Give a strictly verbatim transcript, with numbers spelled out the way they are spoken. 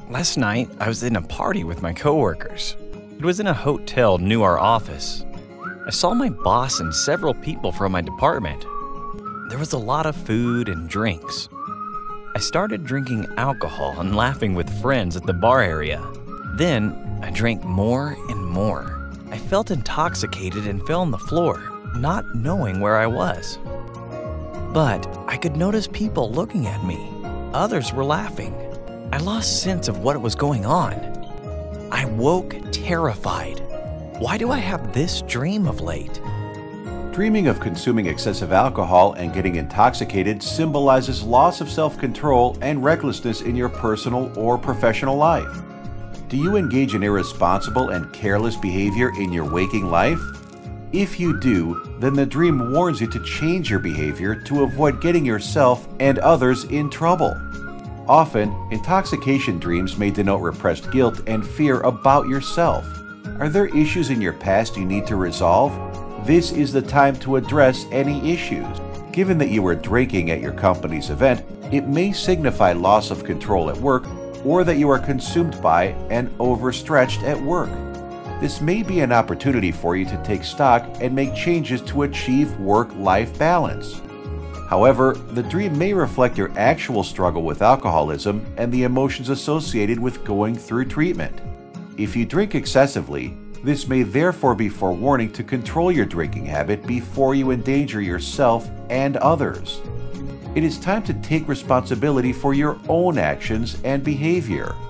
Last night, I was in a party with my coworkers. It was in a hotel near our office. I saw my boss and several people from my department. There was a lot of food and drinks. I started drinking alcohol and laughing with friends at the bar area. Then, I drank more and more. I felt intoxicated and fell on the floor, not knowing where I was. But I could notice people looking at me. Others were laughing. I lost sense of what was going on. I woke terrified. Why do I have this dream of late? Dreaming of consuming excessive alcohol and getting intoxicated symbolizes loss of self-control and recklessness in your personal or professional life. Do you engage in irresponsible and careless behavior in your waking life? If you do, then the dream warns you to change your behavior to avoid getting yourself and others in trouble. Often, intoxication dreams may denote repressed guilt and fear about yourself. Are there issues in your past you need to resolve? This is the time to address any issues. Given that you were drinking at your company's event, it may signify loss of control at work or that you are consumed by and overstretched at work. This may be an opportunity for you to take stock and make changes to achieve work-life balance. However, the dream may reflect your actual struggle with alcoholism and the emotions associated with going through treatment. If you drink excessively, this may therefore be forewarning to control your drinking habit before you endanger yourself and others. It is time to take responsibility for your own actions and behavior.